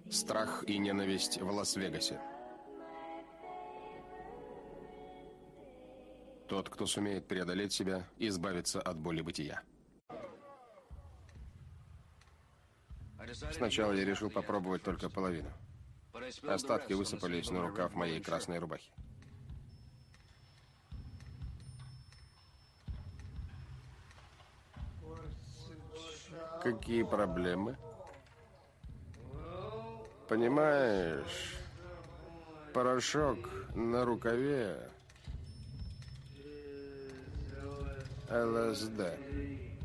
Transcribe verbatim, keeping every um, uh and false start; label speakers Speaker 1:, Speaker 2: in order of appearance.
Speaker 1: Страх и ненависть в Лас-Вегасе. Тот, кто сумеет преодолеть себя и избавиться от боли бытия. Сначала я решил попробовать только половину. Остатки высыпались на рукав моей красной рубахи. Какие проблемы? Понимаешь, порошок на рукаве ЛСД.